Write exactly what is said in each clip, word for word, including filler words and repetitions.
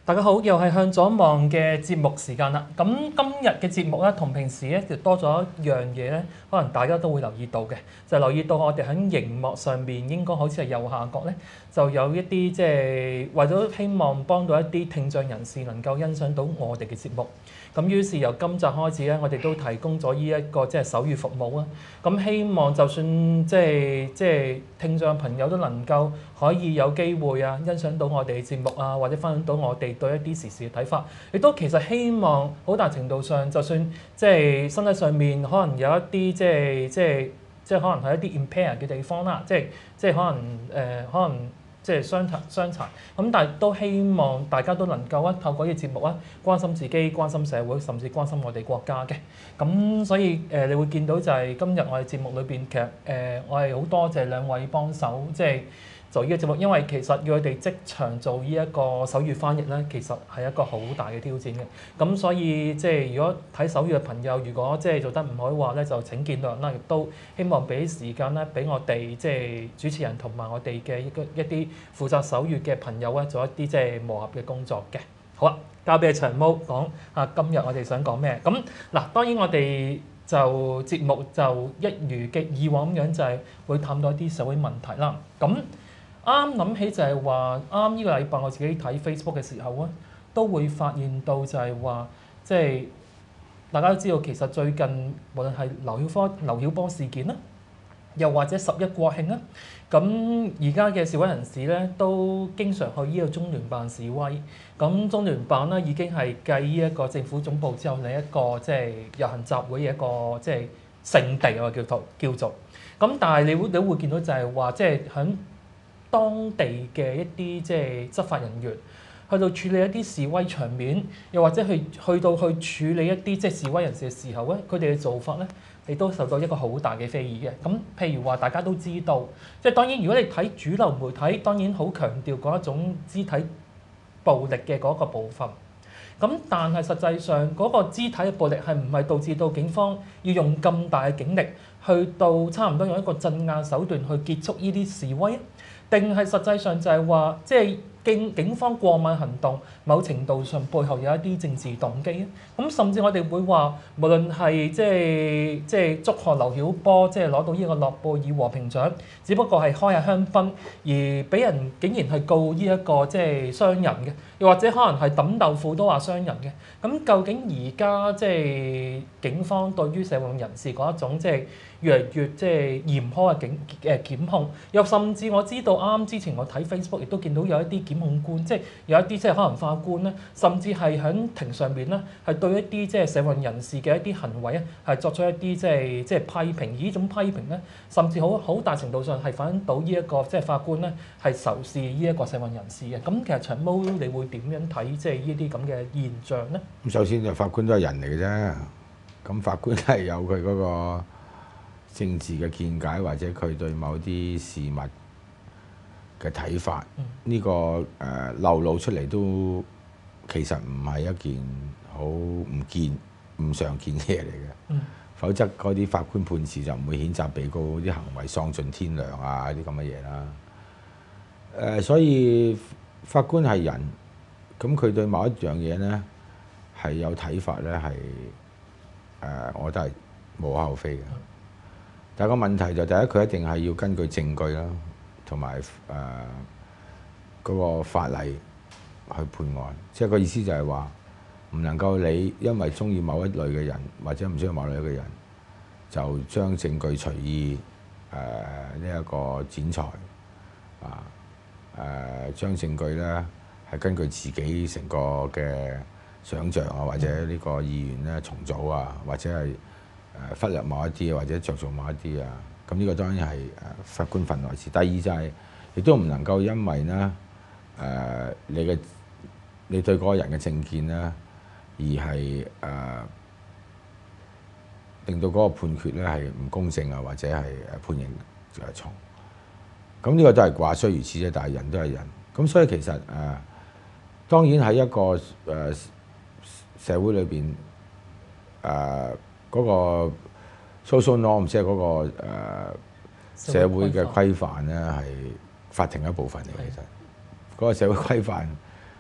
大家好，又係向左望嘅節目時間啦。咁今日嘅節目咧，同平時咧就多咗一樣嘢咧，可能大家都會留意到嘅，就係留意到我哋喺熒幕上面應該好似係右下角咧，就有一啲即係為咗希望幫到一啲聽障人士能夠欣賞到我哋嘅節目。咁於是由今集開始咧，我哋都提供咗呢一個即係手語服務啊。咁希望就算即係即係聽障朋友都能夠可以有機會啊，欣賞到我哋嘅節目啊，或者分享到我哋對一啲時事嘅睇法。亦都其實希望好大程度上，就算即係身體上面可能有一啲即係即係即係可能係一啲 impair 嘅地方啦，即係即係可能誒、呃、可能。即係傷殘傷殘咁，但係都希望大家都能夠啊透過呢個節目啊，關心自己、關心社會，甚至關心我哋國家嘅。咁所以誒、呃，你會見到就係今日我哋節目裏邊，其實誒、呃、我係好多謝兩位幫手，即係做呢個節目，因為其實要佢哋即場做呢一個手語翻譯咧，其實係一個好大嘅挑戰嘅。咁所以即係如果睇手語嘅朋友，如果即係做得唔好嘅話咧，就請見諒啦。亦都希望俾時間咧，俾我哋即係主持人同埋我哋嘅一個一啲負責手語嘅朋友咧，做一啲即係磨合嘅工作嘅。好啦，交俾長毛講啊，今日我哋想講咩？咁嗱，當然我哋就節目就一如嘅以往咁樣，就係會探到一啲社會問題啦。咁啱諗起就係話，啱呢個禮拜我自己睇 Facebook 嘅時候啊，都會發現到就係話，即係大家都知道，其實最近無論係劉曉波、劉曉波事件啦，又或者十一國慶啦，咁而家嘅示威人士咧都經常去呢個中聯辦示威。咁中聯辦咧已經係繼呢一個政府總部之後，另一個即係遊行集會嘅一個即係聖地啊，叫做叫做。咁但係你會你會見到就係話，即係喺當地嘅一啲即係執法人員去到處理一啲示威場面，又或者去去到去處理一啲即係示威人士嘅時候咧，佢哋嘅做法咧，亦都受到一個好大嘅非議嘅。咁譬如話，大家都知道，即係當然，如果你睇主流媒體，當然好強調嗰一種肢體暴力嘅嗰個部分。咁但係實際上嗰個肢體嘅暴力係唔係導致到警方要用咁大嘅警力去到差唔多用一個鎮壓手段去結束呢啲示威？定係實際上就係話，即係警警方過問行動，某程度上背後有一啲政治動機啊。咁甚至我哋會話，無論係即係即係祝賀劉曉波，即係攞到呢個諾貝爾和平獎，只不過係開下香檳，而俾人竟然係告呢一個即係傷人嘅，又或者可能係抌豆腐都話傷人嘅。咁究竟而家即係警方對於社運人士嗰一種即係越嚟越即係嚴苛嘅警誒檢控，又甚至我知道啱啱之前我睇 Facebook 亦都見到有一啲檢控官，即係有一啲即係可能法官咧，甚至係喺庭上邊咧，係對一啲即係社運人士嘅一啲行為啊，係作出一啲即係即係批評。而呢種批評咧，甚至好好大程度上係反映到呢一個即係法官咧係仇視呢一個社運人士嘅。咁其實長毛你會點樣睇即係呢啲咁嘅現象咧？ 咁首先就法官都係人嚟嘅啫，咁法官係有佢嗰個政治嘅見解，或者佢對某啲事物嘅睇法，呢、嗯這個誒、呃、流露出嚟都其實唔係一件好唔見唔常見嘅嘢嚟嘅。嗯、否則嗰啲法官判詞就唔會譴責被告啲行為喪盡天良啊啲咁嘅嘢啦。誒、呃，所以法官係人，咁佢對某一樣嘢咧係有睇法咧，係誒、呃，我覺得係無可厚非嘅。但係個問題就第一，佢一定係要根據證據啦，同埋誒嗰個法例去判案。即係個意思就係話，唔能夠你因為中意某一類嘅人，或者唔中意某類嘅人，就將證據隨意誒呢一個剪裁啊誒，將證據咧係根據自己成個嘅想像啊，或者呢個意願咧重組啊，或者係誒忽略某一啲或者着重某一啲啊，咁呢個當然係誒法官份內事。第二就係、是，亦都唔能夠因為咧誒、呃、你嘅你對嗰個人嘅政見咧，而係誒、呃、令到嗰個判決咧係唔公正啊，或者係誒判刑誒重。咁呢個都係話雖如此啫，但係人都係人。咁所以其實誒、呃、當然喺一個誒、呃、社會裏邊誒。呃嗰個 social norm 即係嗰個誒、呃、社會嘅規範咧，係法庭一部分嚟嘅。其實嗰個社會規範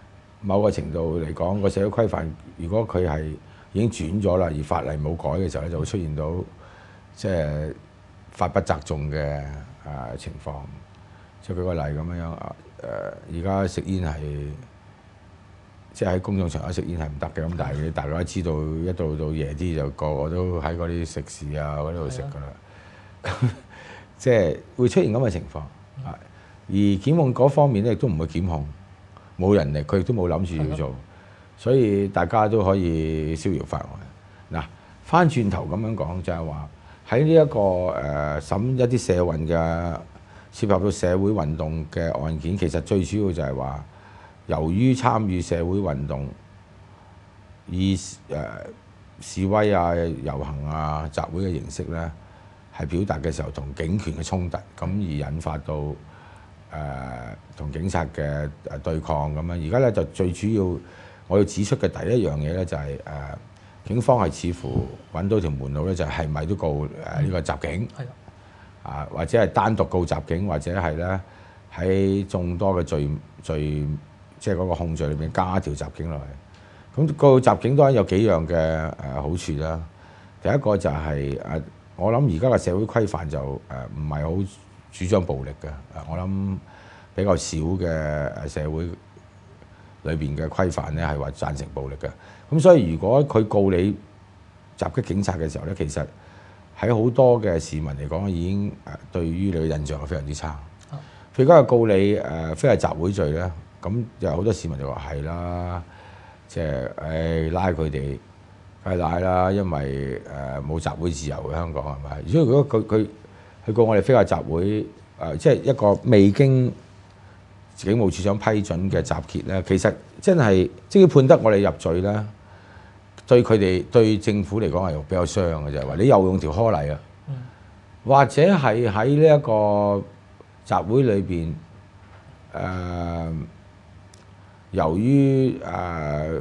某個程度嚟講，個社會規範如果佢係已經轉咗啦，而法例冇改嘅時候咧，就會出現到即係法不責眾嘅誒情況。即係舉個例咁樣樣啊誒，而家食煙係即係喺公眾場合食煙係唔得嘅，咁但係大家都知道，一到到夜啲就個個都喺嗰啲食肆啊嗰度食㗎啦。咁即係會出現咁嘅情況。而檢控嗰方面咧，亦都唔會檢控，冇人力，佢亦都冇諗住要做，所以大家都可以逍遙法外。嗱，翻轉頭咁樣講，就係話喺呢一個誒、呃、審一啲社運嘅涉及到社會運動嘅案件，其實最主要就係話，由於參與社會運動，以誒、呃、示威啊、遊行啊、集會嘅形式咧，係表達嘅時候同警權嘅衝突，咁而引發到誒同、呃、警察嘅誒對抗咁樣。而家咧就最主要我要指出嘅第一樣嘢咧就係、是、誒、呃、警方係似乎揾到條門路咧，就係咪都告誒呢、呃這個襲警， 係啊或者係單獨告襲警，或者係咧喺眾多嘅罪罪即係嗰個控罪裏邊加條襲警落去。咁告襲警當然有幾樣嘅誒好處啦。第一個就係、是、誒。我諗而家嘅社會規範就誒唔係好主張暴力嘅，我諗比較少嘅誒社會裏邊嘅規範咧係話贊成暴力嘅。咁所以如果佢告你襲擊警察嘅時候咧，其實喺好多嘅市民嚟講已經誒對於你嘅印象係非常之差。譬如而家告你誒非法集會罪咧，咁有好多市民就話係啦，即係誒拉佢哋。係賴啦，因為誒冇、呃、集會自由嘅香港係咪？如果如果佢佢佢告我哋非法集會誒、呃，即係一個未經警務處長批准嘅集結咧，其實真係即係判得我哋入罪咧，對佢哋對政府嚟講係比較傷嘅就係話你又用條苛例啊，嗯、或者係喺呢一個集會裏邊誒，由於誒。呃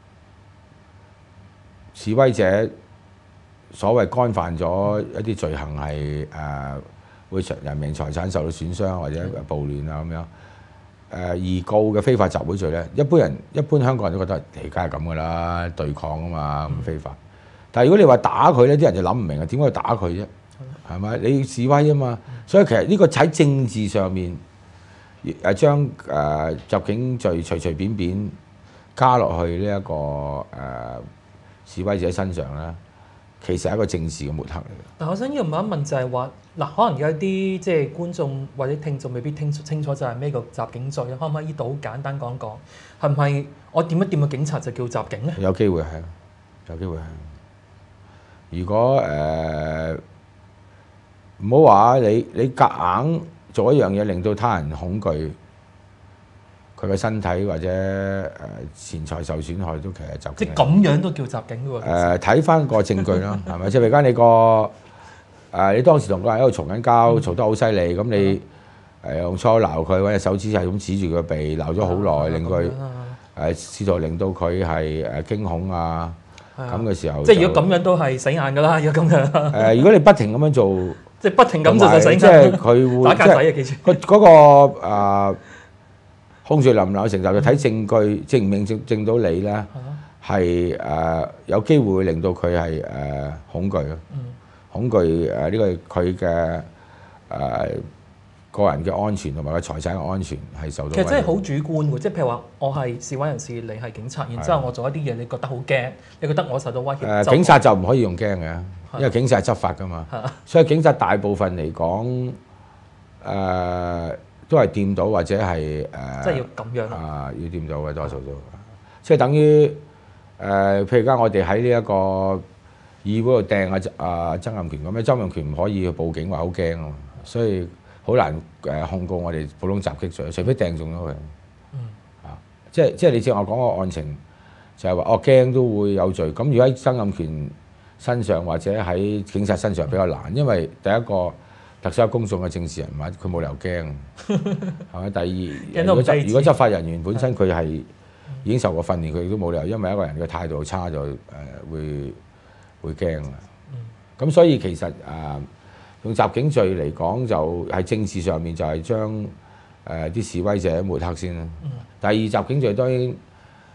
示威者所謂干犯咗一啲罪行係誒、呃、會人命財產受到損傷或者暴亂啊咁樣誒、呃、而告嘅非法集會罪咧，一般人一般香港人都覺得誒梗係咁噶啦，對抗啊嘛咁非法。但係如果你話打佢咧，啲人就諗唔明啊，點解要打佢啫？係咪？你示威啊嘛，所以其實呢個喺政治上面誒將誒襲警罪隨隨便便加落去呢、這、一個誒。呃示威者身上咧，其實係一個政治嘅抹黑嚟嘅。 但我想要問一問就係話，嗱，可能有啲即係觀眾或者聽眾未必聽清楚就係咩叫襲警罪，可唔可以呢度好簡單講講？係唔係我掂一掂個警察就叫襲警咧？ 有機會係，有機會係。如果誒唔好話你你夾硬做一樣嘢，令到他人恐懼。佢嘅身體或者誒錢財受損害都其實襲警。即係咁樣都叫襲警喎。誒睇翻個證據啦，係咪？即係譬如講你個誒、呃，你當時同個人喺度嘈緊交，嘈、嗯、得好犀利，咁你誒用粗口鬧佢，揾隻手指係咁指住佢鼻，鬧咗好耐，令佢誒試圖令到佢係誒驚恐啊咁嘅時候。即係如果咁樣都係死硬㗎啦，如果咁樣。誒、呃，如果你不停咁樣做，即係不停咁做就死硬。即係佢會打格仔啊！記住。個嗰個誒。控罪能唔能夠承受就睇證據證唔證證到你咧，係誒、呃、有機會令到佢係誒恐懼咯，恐懼誒呢個佢嘅誒個人嘅安全同埋個財產嘅安全係受到。其實真係好主觀喎，即係譬如話我係示威人士，你係警察，然之後我做一啲嘢，你覺得好驚，你覺得我受到威脅。誒、呃、警察就唔可以用驚嘅，因為警察係執法㗎嘛，所以警察大部分嚟講誒。呃都係掂到或者係誒，呃、即係要咁樣啊！要掂到嘅多數都，即係等於誒、呃，譬如而家我哋喺呢一個議會度掟啊啊曾蔭權咁樣，曾蔭權唔可以去報警話好驚啊，所以好難誒控告我哋普通襲擊罪，除非掟中咗佢。嗯。啊，即係即係你知我講個案情就係話，哦驚都會有罪。咁如果喺曾蔭權身上或者喺警察身上比較難，嗯、因為第一個。特首公眾嘅政治人物，佢冇理由驚，係咪？第二，如果執如果執法人員本身佢係已經受過訓練，佢亦都冇理由因為一個人嘅態度差就誒、呃、會會驚啊。咁、嗯、所以其實誒、呃、用襲警罪嚟講，就喺政治上面就係將誒啲示威者抹黑先啦。嗯、第二，襲警罪當然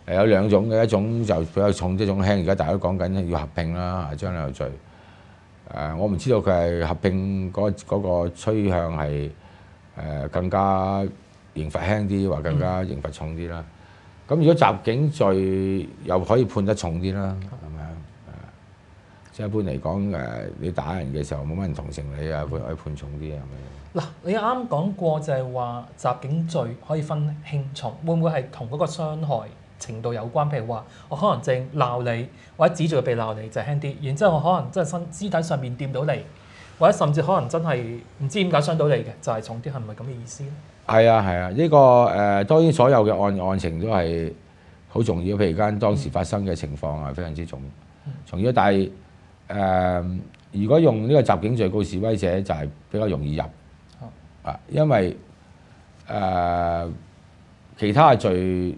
係有兩種嘅，一種就比較重，一種輕。而家大家都講緊要合併啦，將兩個罪。誒，我唔知道佢係合併嗰嗰個趨向係誒更加刑罰輕啲，或更加刑罰重啲啦。咁如果襲警罪又可以判得重啲啦，係咪啊？即係一般嚟講誒，你打人嘅時候冇乜人同情你啊，會可以判重啲係咪？ 嗱，你啱講過就係話襲警罪可以分輕重，會唔會係同嗰個傷害程度有關？譬如話，我可能淨鬧你，或者指住佢被鬧你就輕啲，然之後我可能真係身肢體上面掂到你，或者甚至可能真係唔知點解傷到你嘅，就係重啲，係咪咁嘅意思咧？ 係啊係啊，呢、這個誒、呃、當然所有嘅案案情都係好重要，譬如間當時發生嘅情況係非常之重重要，但係誒、呃、如果用呢個襲警罪告示威者就係比較容易入啊，因為誒、呃、其他嘅罪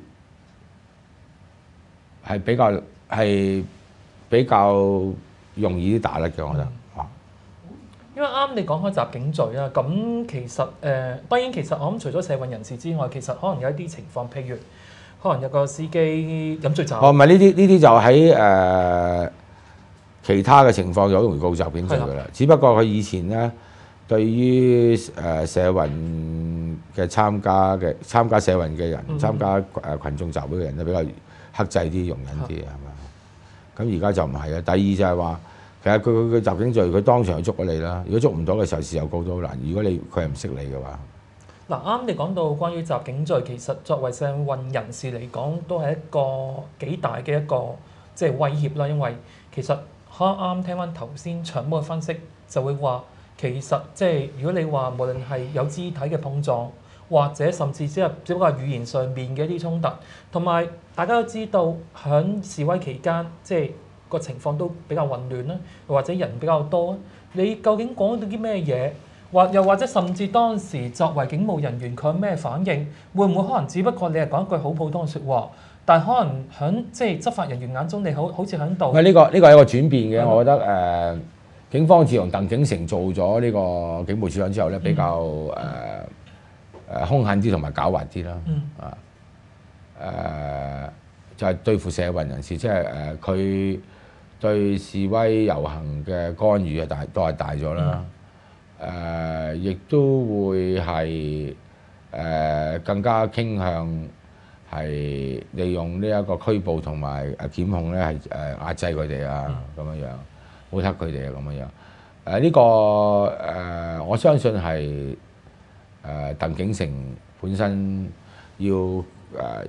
係比較係比較容易啲打甩嘅，我覺得。 因為啱你講開襲警罪啦，咁其實誒、呃、當然其實我諗除咗社運人士之外，其實可能有一啲情況，譬如可能有個司機飲醉酒。哦，唔係呢啲呢啲就喺誒、呃、其他嘅情況就好容易告襲警罪㗎啦。只不過佢以前咧對於誒社運嘅參加嘅參加社運嘅人、嗯、參加誒羣眾集會嘅人咧比較克制啲、容忍啲係嘛？咁而家就唔係啦。第二就係話。其實佢佢佢襲警罪，佢當場就捉咗你啦。如果捉唔到嘅時候，事後告都好難。如果你佢係唔識你嘅話，嗱啱你講到關於襲警罪，其實作為社運人士嚟講，都係一個幾大嘅一個即係威脅啦。因為其實啱啱聽翻頭先長毛嘅分析，就會話其實即係如果你話無論係有肢體嘅碰撞，或者甚至只係只不過係語言上面嘅一啲衝突，同埋大家都知道喺示威期間即係。個情況都比較混亂啦，或者人比較多。你究竟講到啲咩嘢？或又或者甚至當時作為警務人員，佢有咩反應？會唔會可能只不過你係講一句好普通嘅説話，但係可能喺即係執法人員眼中，你好好似喺度。唔係呢個呢個係一個轉變嘅，我覺得誒、呃，警方自從鄧景成做咗呢個警務處長之後咧，比較誒誒兇狠啲同埋狡猾啲啦。嗯。啊誒、呃，就係、是、對付社運人士，即係誒佢。呃對示威遊行嘅干預啊，大都係大咗啦。誒、呃，亦都會係誒、呃、更加傾向係利用呢一個拘捕同埋誒檢控咧，係誒壓制佢哋啊，咁樣樣，抹黑佢哋啊，咁樣樣。誒、呃、呢、這個誒、呃，我相信係誒、呃、鄧景成本身要誒。呃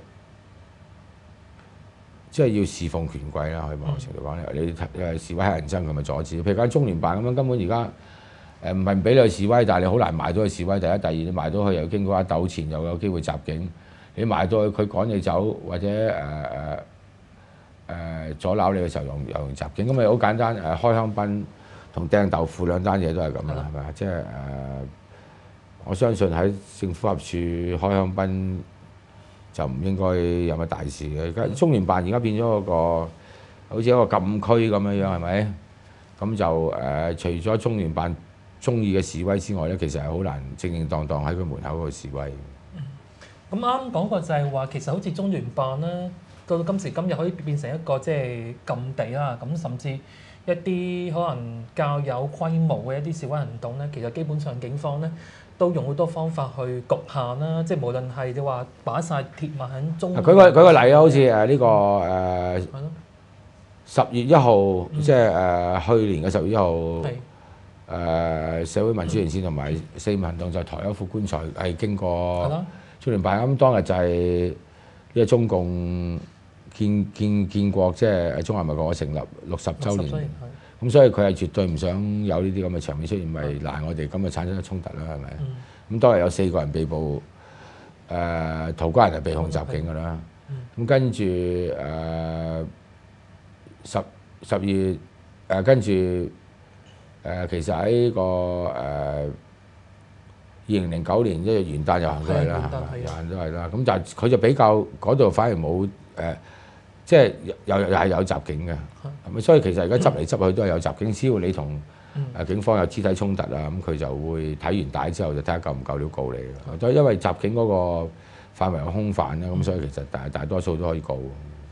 即係要侍奉權貴啦，可以某程度講咧，你誒示威係人憎，佢咪阻止。譬如間中聯辦咁樣，根本而家誒唔係唔俾你去示威，但係你好難埋到去示威。第一、第二，你埋到去又經過一糾纏，又有機會襲警。你埋到去佢趕你走，或者誒誒誒阻撓你嘅時候，又又用襲警。咁咪好簡單誒，開香檳同掟豆腐兩單嘢都係咁啦，係咪啊？即係誒，我相信喺政府合署開香檳。就唔應該有乜大事嘅。而家中聯辦而家變咗一個好似一個禁區咁樣樣，係咪？咁就誒、呃，除咗中聯辦中意嘅示威之外咧，其實係好難正正當當喺佢門口嗰度示威。咁啱講過就係話，其實好似中聯辦咧，到到今時今日可以變成一個即係禁地啦。咁甚至一啲可能較有規模嘅一啲示威行動咧，其實基本上警方咧。都用好多方法去局限啦，即係無論係你話擺晒鐵馬喺中。舉個舉個例啊，好似誒呢個誒十月一號，即係誒去年嘅十月一號，誒社會民主連線同埋四五行動就抬一副棺材係經過中聯辦。咁當日就係呢個中共建建建國，即係中華民國成立六十週年。咁所以佢係絕對唔想有呢啲咁嘅場面出現，咪嗱我哋咁就產生咗衝突啦，係咪？咁、嗯、當日有四個人被捕，誒、呃、途家人係被控襲警㗎啦。咁、嗯、跟住誒十十月誒跟住誒其實喺個誒二零零九年一月元旦遊行都係啦，遊行都係啦。咁但係佢就比較嗰度反而冇誒。呃即係又又係有襲警嘅，係咪？所以其實而家執嚟執去都係有襲警，只要你同誒警方有肢體衝突啊，咁佢就會睇完帶之後就睇下夠唔夠料告你咯。都因為襲警嗰個範圍好空泛啦，咁所以其實大大多數都可以告。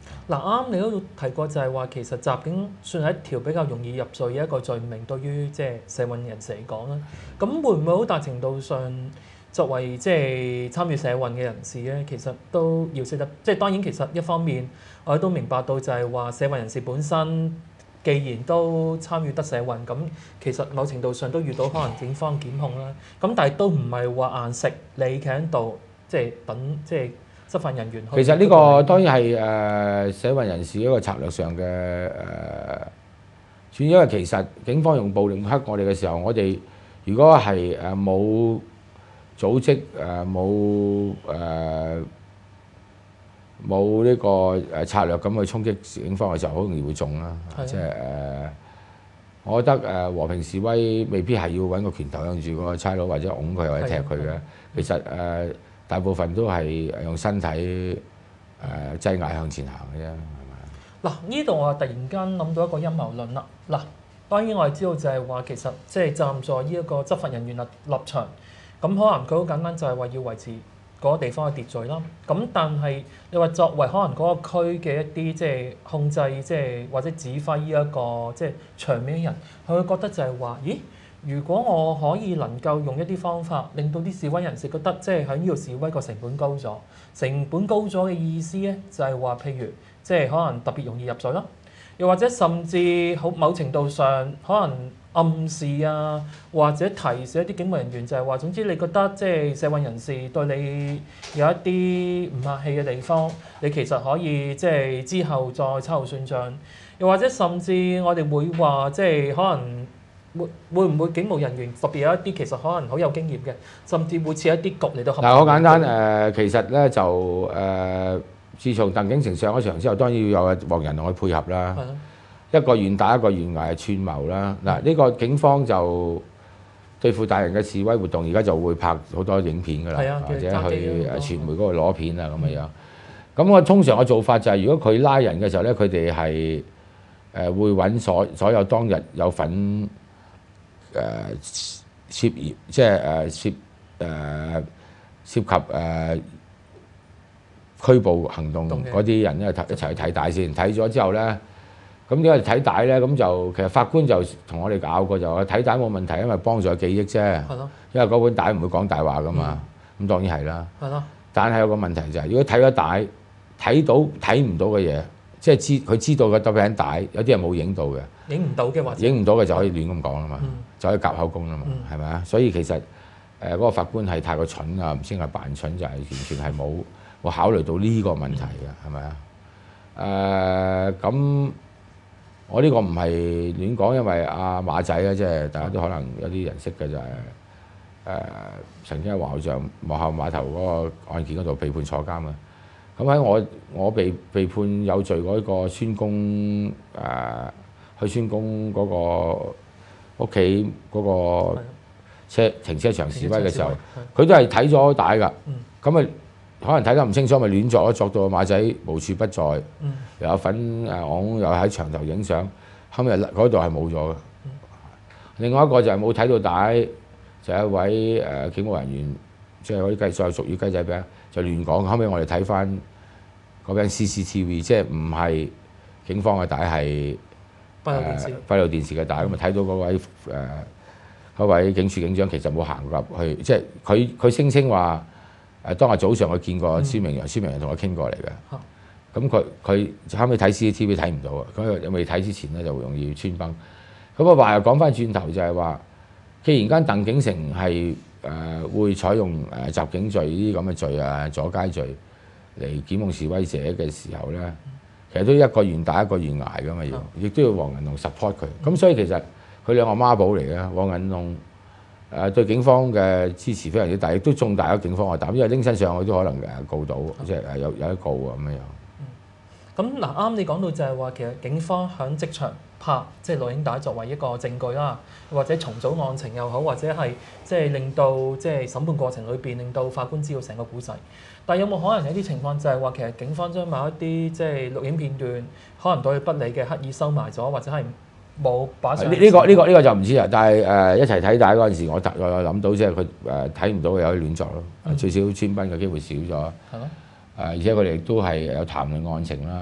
嗱啱，你都提過就係話其實襲警算係一條比較容易入罪嘅一個罪名，對於即係社運人士嚟講啦。咁會唔會好大程度上作為即係參與社運嘅人士咧，其實都要識得即係當然其實一方面我哋都明白到就係話社運人士本身既然都參與得社運，咁其實某程度上都遇到可能警方檢控啦。咁但係都唔係話硬食你企喺度即係等即係。執法人員其實呢個當然係誒社運人士一個策略上嘅誒，主要因為其實警方用暴力黑我哋嘅時候，我哋如果係誒冇組織誒冇誒冇呢個誒策略咁去衝擊警方嘅時候，好容易會中啦。即係誒，我覺得誒和平示威未必係要揾個拳頭向住個差佬或者擁佢或者踢佢嘅，其實誒。大部分都係用身體誒擠壓向前行嘅啫，係咪？ 嗱，呢度我突然間諗到一個陰謀論啦。嗱，當然我哋知道就係話其實即係站在呢一個執法人員立立場，咁可能佢好簡單就係話要維持嗰個地方嘅秩序啦。咁但係你話作為可能嗰個區嘅一啲即係控制即係或者指揮呢一個即係場面嘅人，佢會覺得就係話，咦？如果我可以能夠用一啲方法，令到啲示威人士覺得即係喺呢度示威個成本高咗，成本高咗嘅意思咧就係話，譬如即係可能特別容易入罪啦，又或者甚至好某程度上可能暗示啊，或者提示一啲警務人員就係話，總之你覺得即係社運人士對你有一啲唔客氣嘅地方，你其實可以即係之後再秋後算賬，又或者甚至我哋會話即係可能。會會唔會警務人員特別有一啲其實可能好有經驗嘅，甚至會設一啲局嚟到合？ 嗱，好簡單誒、呃，其實咧就誒、呃，自從鄧景成上咗場之後，當然要有黃仁龍去配合啦。一個願打一個願挨串謀啦。嗱，呢個警方就對付大型嘅示威活動，而家就會拍好多影片㗎啦，或者去誒傳媒嗰度攞片啊咁嘅樣。咁我通常嘅做法就係、是，如果佢拉人嘅時候咧，佢哋係誒會揾所所有當日有份。誒、呃、涉嫌即係誒涉誒、呃、涉及誒、呃、拘捕行動嗰啲人咧，一齊去睇帶先。睇咗之後咧，咁點解睇帶咧？咁就其實法官就同我哋拗過，就話睇帶冇問題，因為幫助記憶啫。係咯。因為嗰本帶唔會講大話噶嘛。咁、嗯、當然係啦。係咯。但係有個問題就係、是，如果睇咗帶睇到睇唔到嘅嘢，即係知佢知道嘅特別係帶，有啲人冇影到嘅。影唔到嘅或者影唔到嘅就可以亂咁講啦嘛。嗯就可以夾口供啦嘛，係咪啊？所以其實誒嗰、呃那個法官係太過蠢啊，唔知係扮蠢就係、是、完全係冇冇考慮到呢個問題嘅，係咪啊？誒咁、呃、我呢個唔係亂講，因為阿馬仔咧，即係大家都可能有啲人識嘅就係、是、誒、呃、曾經喺皇后像皇后碼頭嗰個案件嗰度被判坐監啊。咁喺我我被被判有罪嗰個孫公誒、呃、去孫公嗰、那個。屋企嗰個車停車場示威嘅時候，佢都係睇咗帶㗎。咁咪、嗯、可能睇得唔清楚，咪亂作，作到馬仔無處不在。嗯、又有份誒，我又喺牆頭影相，後尾嗰度係冇咗嘅。嗯、另外一個就係冇睇到帶，就係、一位誒、呃、警務人員，即係嗰啲雞所謂屬於雞仔餅，就亂講。後尾我哋睇翻嗰間 C C T V， 即係唔係警方嘅帶係。誒閉路電視嘅帶咁啊，睇到嗰位誒嗰、呃、位警署警長其實冇行入去，即係佢佢聲稱話誒當日早上佢見過孫明揚，孫明揚同我傾過嚟嘅。咁佢佢後尾睇 C C T V 睇唔到啊，咁又未睇之前咧就容易穿崩。咁啊話又講翻轉頭就係話，既然間鄧景成係誒、呃、會採用誒襲警罪呢啲咁嘅罪啊阻街罪嚟檢控示威者嘅時候咧。其實都一個願打一個願挨㗎嘛，要亦都要黃仁龍 support 佢。咁所以其實佢兩個孖寶嚟嘅。黃仁龍誒對警方嘅支持非常之大，亦都重大咗警方嘅膽，因為拎身上去都可能誒告到，即係誒有有得告啊咁樣。 咁嗱啱你講到就係話，其實警方響即場拍即係錄影帶作為一個證據啦，或者重組案情又好，或者係即係令到即係審判過程裏邊令到法官知道成個故仔。但有冇可能有啲情況就係話，其實警方將某一啲即係錄影片段，可能對佢不利嘅刻意收埋咗，或者係冇擺上。呢呢、呢個呢、呢個呢、呢個就唔知啦。但係誒、呃、一齊睇帶嗰陣時，我特我諗到即係佢誒睇唔到有啲亂作咯，嗯、最少穿崩嘅機會少咗。係咯。誒而且佢哋都係有談論案情啦。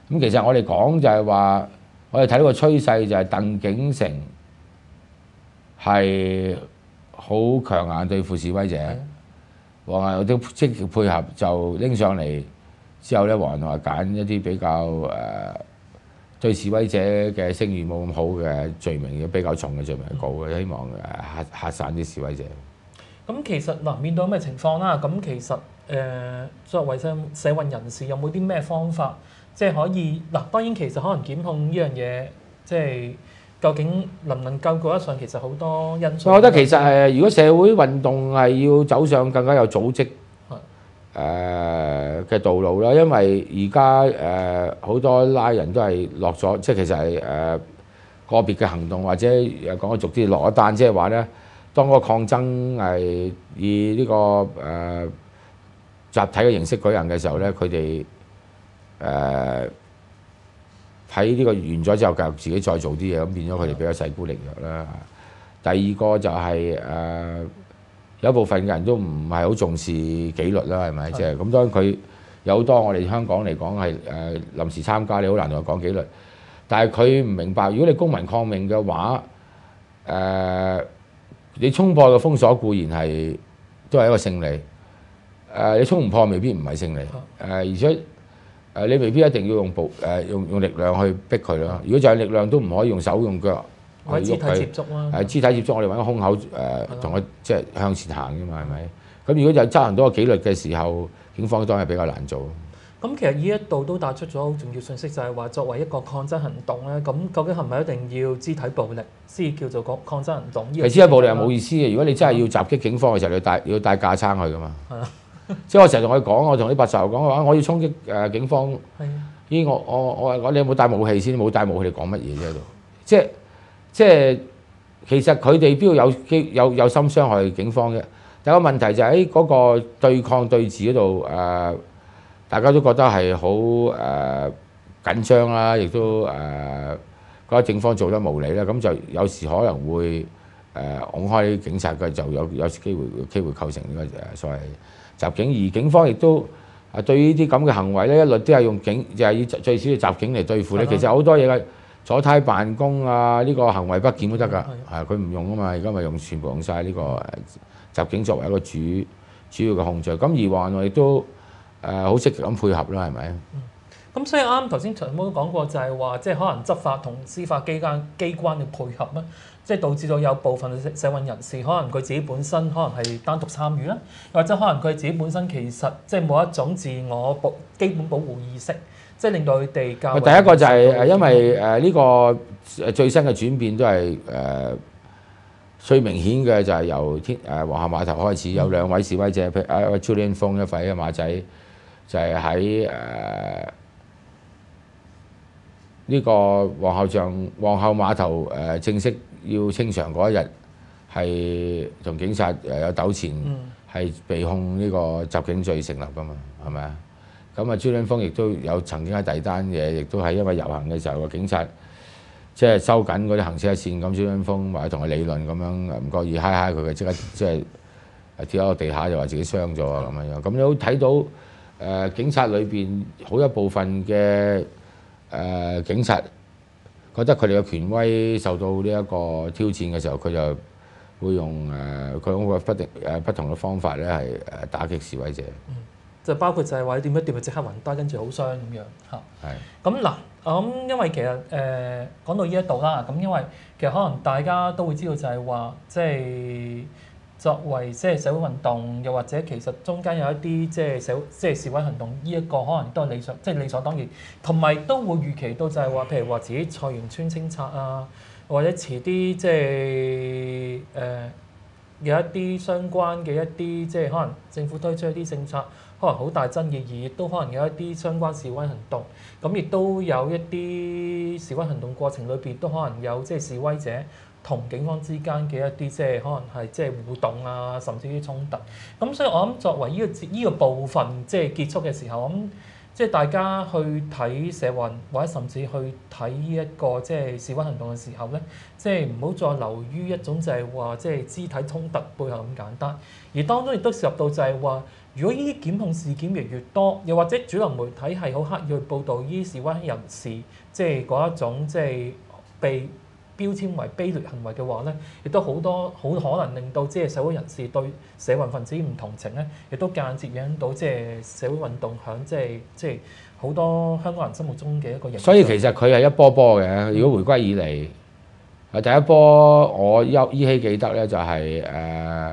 咁其實我哋講就係話，我哋睇到個趨勢就係鄧景成係好強硬對付示威者，黃仁都積極配合，就拎上嚟之後咧，黃仁話揀一啲比較誒、呃、對示威者嘅聲譽冇咁好嘅罪名，比較重嘅罪名告嘅，希望誒嚇嚇散啲示威者。 咁其實嗱，面對咁嘅情況啦，咁其實誒、呃、作為社社運人士，有冇啲咩方法，即係可以嗱？當然其實可能檢控呢樣嘢，即係究竟能唔能夠過得上，其實好多因素。 我覺得其實誒，如果社會運動係要走上更加有組織誒嘅道路啦，因為而家誒好多拉人都係落咗，即係其實係誒個別嘅行動，或者誒講得俗啲落咗單，即係話咧。當嗰個抗爭係以呢、這個誒、呃、集體嘅形式舉行嘅時候咧，佢哋誒喺呢個完咗之後，繼續自己再做啲嘢，咁變咗佢哋比較勢孤力弱啦。第二個就係、是、誒、呃、有一部分嘅人都唔係好重視紀律啦，係咪？即係咁，當然佢有好多我哋香港嚟講係誒臨時參加，你好難同佢講紀律。但係佢唔明白，如果你公民抗命嘅話，誒、呃你衝破嘅封鎖固然係都係一個勝利，誒、呃、你衝唔破未必唔係勝利，誒、呃、而且誒、呃、你未必一定要用暴誒、呃、用用力量去逼佢咯。如果就係力量都唔可以用手用腳去喐佢， 肢體接觸啦， 係肢體接觸，我哋揾個胸口誒同佢即係向前行啫嘛，係咪？咁如果就執行到個紀律嘅時候，警方當然係比較難做。 咁其實呢一度都帶出咗好重要信息，就係話作為一個抗爭行動咧，咁究竟係咪一定要肢體暴力先叫做個抗爭行動？ 其實肢體暴力係冇意思嘅。如果你真係要襲擊警方嘅時候，你要帶要帶架撐去噶嘛。即係我成日同佢講，我同啲白仇講嘅話，我要衝擊誒警方。咦，我我我話你有冇帶武器先？冇帶武器，你講乜嘢啫？喺度，即係即係其實佢哋邊度有機有有心傷害警方嘅？但個問題就喺嗰個對抗對峙嗰度誒。呃大家都覺得係好誒緊張啦，亦都誒、呃、覺得警方做得無理啦，咁就有時可能會誒拱、呃、開警察嘅，就有有機會機會構成呢個誒所謂襲警，而警方亦都啊對呢啲咁嘅行為咧，一律都係用警就係、是、要最少要襲警嚟對付咧。其實好多嘢嘅阻差辦公啊，呢、這個行為不檢都得㗎，係佢唔用啊嘛，而家咪用全部用晒呢個誒襲警作為一個主主要嘅控罪。咁而話我亦都。誒好積極咁配合啦，係咪？ 嗯，咁所以啱啱頭先長毛都講過，就係話即係可能執法同司法機關機關嘅配合咧，即係導致到有部分社社運人士可能佢自己本身可能係單獨參與啦，或者可能佢自己本身其實即係冇一種自我保基本保護意識，即係令到佢哋較。第一個就係誒，因為誒呢個最新嘅轉變都係誒、呃、最明顯嘅就係由天誒皇后碼頭開始有兩位示威者，譬如啊 Julian Fong 一位馬仔。就係喺誒呢個皇后像皇后碼頭誒、呃、正式要清場嗰一日，係同警察誒有糾纏，係、嗯、被控呢個襲警罪成立㗎嘛，係咪啊？咁啊，朱良峰亦都有曾經喺第二單嘢，亦都係因為遊行嘅時候個警察即係收緊嗰啲行車線，咁朱良峰或者同佢理論咁樣，唔覺意揩揩佢嘅，即刻即係跌喺個地下，就話自己傷咗啊咁樣樣。咁你都睇到。誒、呃、警察裏邊好一部分嘅誒、呃、警察覺得佢哋嘅權威受到呢一個挑戰嘅時候，佢就會用誒佢用個不定誒不同嘅方法咧，係誒打擊示威者。 嗯，就包括就係話點一掂就即刻暈低，跟住好傷咁樣嚇。係。咁嗱，我諗因為其實誒、呃、講到呢一度啦，咁因為其實可能大家都會知道就係話即係。作為即係社會運動，又或者其實中間有一啲即係社即係示威行動，呢一個可能都係理所即係理所當然，同埋都會預期到就係話，譬如話自己菜園村清拆啊，或者遲啲即係誒、呃、有一啲相關嘅一啲即係可能政府推出一啲政策，可能好大爭議，而亦都可能有一啲相關示威行動，咁亦都有一啲示威行動過程裏邊都可能有即係示威者。同警方之間嘅一啲即係可能係即係互動啊，甚至啲衝突。咁所以我諗作為呢、這個呢、這個部分即係結束嘅時候，我諗即係大家去睇社運或者甚至去睇呢一個即係示威行動嘅時候咧，即係唔好再流於一種就係話即係肢體衝突背後咁簡單，而當中亦都涉及到就係話如果呢啲檢控事件越嚟越多，又或者主流媒體係好刻意去報導呢啲示威人士，即係嗰一種即係被標籤為卑劣行為嘅話咧，亦都好多好可能令到即係社會人士對社運分子唔同情咧，亦都間接影響到即係社會運動響即係即係好多香港人心目中嘅一個形象。 所以其實佢係一波波嘅。如果回歸以嚟，啊第一波我依依稀記得咧就係誒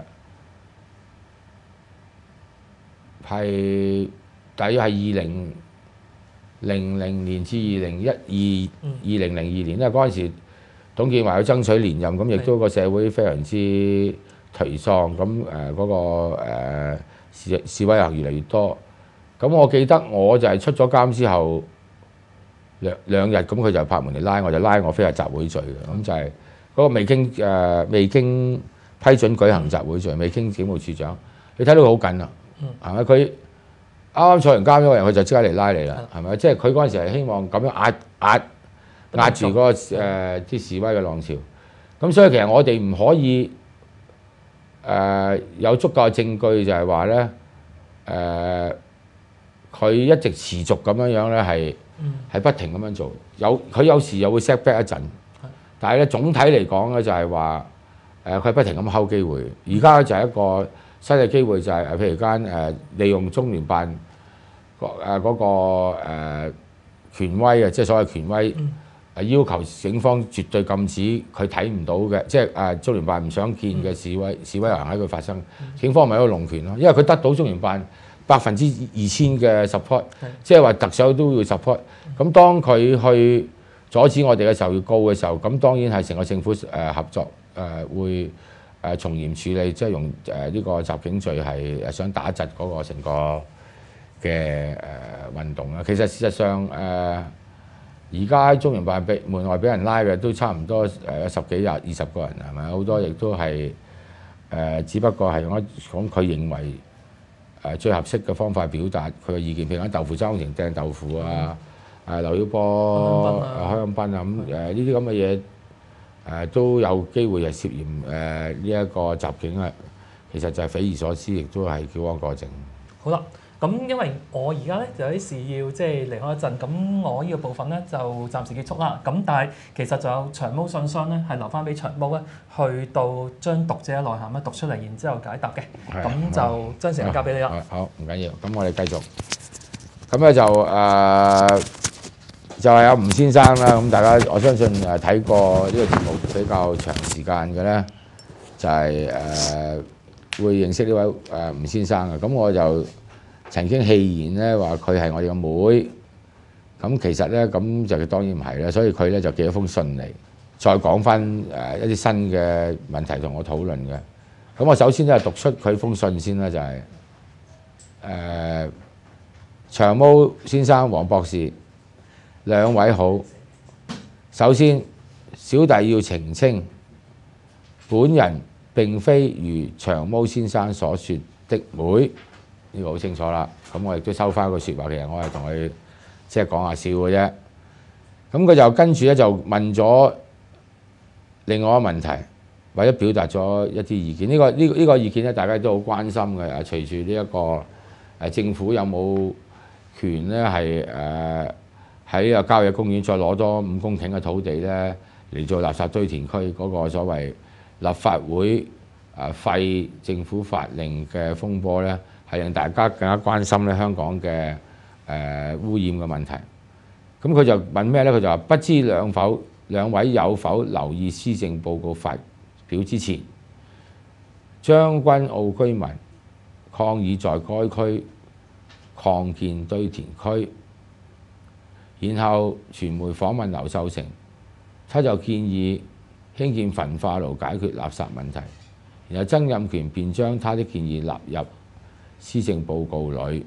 係大約係二零零零年至二零一二二零零二年，因為嗰陣時董建華去爭取連任，咁亦都個社會非常之頹喪，咁誒嗰個誒示示威人越嚟越多。咁我記得我就係出咗監之後兩兩日，咁佢就拍門嚟拉我，就拉我非法集會罪嘅。咁就係嗰個未經誒、呃、未經批准舉行集會罪，未經警務處長，你睇到佢好緊啊，係咪？佢啱啱坐完監嗰個人，佢就即刻嚟拉你啦，係咪？即係佢嗰陣時係希望咁樣壓壓壓住嗰、那個誒啲、呃、示威嘅浪潮。咁所以其實我哋唔可以誒、呃、有足夠嘅證據就係話咧誒。呃佢一直持續咁樣樣咧，係係不停咁樣做。有佢有時又會 set back 一陣，但係咧總體嚟講咧就係話誒佢係不停咁睺機會。而家就係一個新嘅機會，就係、是、誒譬如間誒、呃、利用中聯辦誒嗰個誒、呃、權威啊，即係所謂權威誒要求警方絕對禁止佢睇唔到嘅，即係誒中聯辦唔想見嘅示威示威遊行喺佢發生，警方咪一個龍權咯，因為佢得到中聯辦百分之二千嘅 support， 即係話特首都要 support。咁當佢去阻止我哋嘅時候要告嘅時候，咁當然係成個政府誒合作誒會誒從嚴處理，即係用誒呢個襲警罪係想打窒嗰個成個嘅誒運動啦。其實事實上誒而家喺中聯辦被門外俾人拉嘅都差唔多誒十幾廿二十個人係咪？好多亦都係誒，只不過係用一講佢認為誒最合適嘅方法表達佢嘅意見，譬如講豆腐爭成掟豆腐啊，誒劉曉波、開香檳啊咁誒呢啲咁嘅嘢誒都有機會係涉嫌誒呢一個襲警啊，其實就係匪夷所思，亦都係矯枉過正。 好啦，咁因為我而家咧就有啲事要即係離開一陣，咁我呢個部分咧就暫時結束啦。咁但係其實就有長毛信箱咧係留翻俾長毛咧，去到將讀者嘅內涵咧讀出嚟，然之後解答嘅。咁就將時間交俾你啦。 好，唔緊要，咁我哋繼續。咁咧就誒、呃、就係、是、有吳先生啦。咁大家我相信誒睇過呢個節目比較長時間嘅咧，就係、是、誒、呃、會認識呢位誒吳先生嘅。咁我就曾經戲言咧話佢係我哋嘅妹，咁其實咧咁就當然唔係啦，所以佢咧就寄咗封信嚟，再講翻誒一啲新嘅問題同我討論嘅。咁我首先咧讀出佢封信先啦，就係、是、誒、呃、長毛先生、黃博士兩位好。首先，小弟要澄清，本人並非如長毛先生所說的妹。呢個好清楚啦，咁我亦都收翻個説話，其實我係同佢即係講下笑嘅啫。咁佢就跟住咧就問咗另外一個問題，或者表達咗一啲意見。呢、這個呢呢、這個這個意見咧，大家都好關心嘅。啊，隨住呢一個誒政府有冇權咧係誒喺個郊野公園再攞多五公頃嘅土地咧嚟做垃圾堆填區嗰個所謂立法會誒廢政府法令嘅風波咧？係令大家更加關心咧香港嘅誒、呃、污染嘅問題。咁佢就問咩咧？佢就話不知兩否兩位有否留意施政報告發表之前，將軍澳居民抗議在該區擴建堆填區，然後傳媒訪問劉秀成，他就建議興建焚化爐解決垃圾問題，然後曾蔭權便將他的建議納入施政報告裏。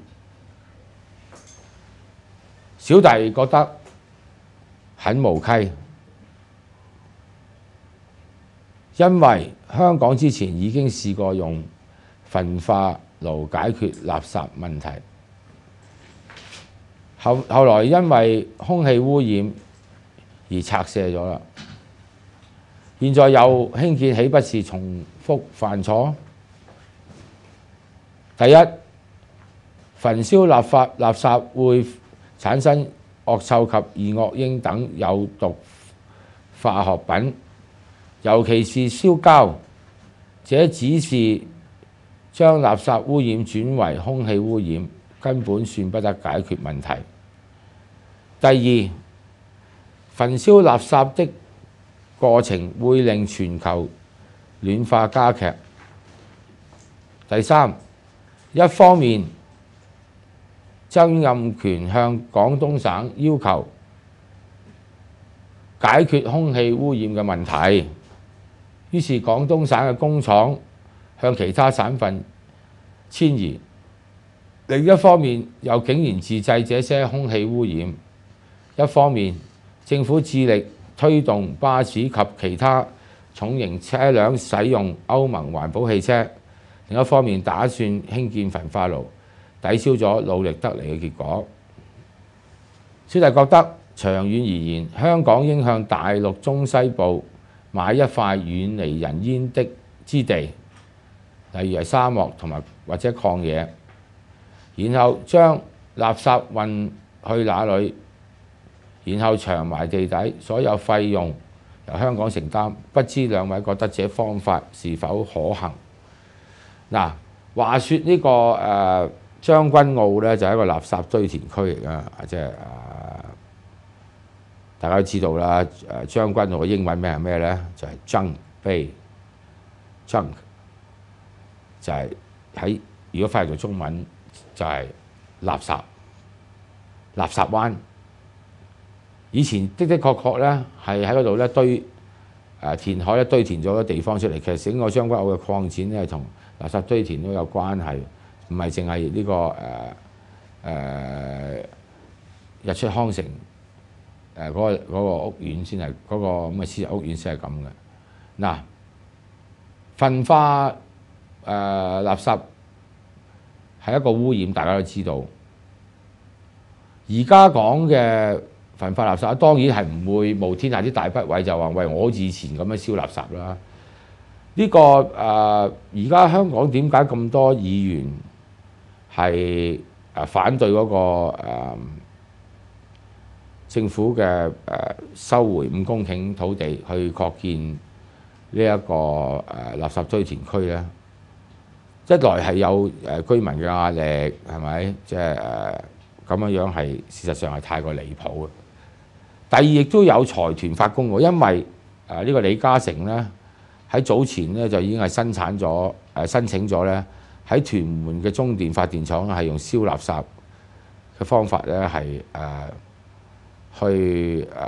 小弟覺得很無稽，因為香港之前已經試過用焚化爐解決垃圾問題，後後來因為空氣污染而拆卸咗啦，現在又興建，豈不是重複犯錯？第一， 焚燒立法垃圾會產生惡臭及二惡英等有毒化學品，尤其是燒膠，這只是將垃圾污染轉為空氣污染，根本算不得解決問題。第二，焚燒垃圾的過程會令全球暖化加劇。第三，一方面曾蔭權向廣東省要求解決空氣污染嘅問題，於是廣東省嘅工廠向其他省份遷移；另一方面又竟然自製這些空氣污染。一方面政府致力推動巴士及其他重型車輛使用歐盟環保汽車，另一方面打算興建焚化爐，抵消咗努力得嚟嘅結果。小弟覺得長遠而言，香港應向大陸中西部買一塊遠離人煙的之地，例如係沙漠同埋或者曠野，然後將垃圾運去那裏，然後長埋地底，所有費用由香港承擔。不知兩位覺得這方法是否可行？嗱，話說呢、這個誒、呃、將軍澳咧就係、是、一個垃圾堆填區嚟㗎，即係誒大家都知道啦。誒將軍澳嘅英文名係咩咧？就係、是、junk bay，junk 就係喺如果翻譯做中文就係垃圾垃圾灣。以前的的確確咧係喺嗰度咧堆誒填海咧堆填咗個地方出嚟。其實整個將軍澳嘅擴展咧係同垃圾堆填都有關係，唔係淨係呢個誒誒、呃呃、日出康城誒嗰、呃那個那個屋苑先係嗰個咁嘅私人屋苑先係咁嘅。嗱，焚化誒、呃、垃圾係一個污染，大家都知道。而家講嘅焚化垃圾當然係唔會冒天下之大不韙，就話喂我好似以前咁樣燒垃圾啦。呢、這個誒而家香港點解咁多議員係誒反對嗰、那個、呃、政府嘅誒、呃、收回五公頃土地去擴建呢、這、一個誒、呃、垃圾堆填區咧？一來係有誒居民嘅壓力，係咪？即係誒咁樣樣係事實上係太過離譜嘅。第二亦都有財團發功喎，因為誒呢個李嘉誠咧喺早前咧就已經係生產咗誒申請咗咧喺屯門嘅中電發電廠係用燒垃圾嘅方法咧係誒去誒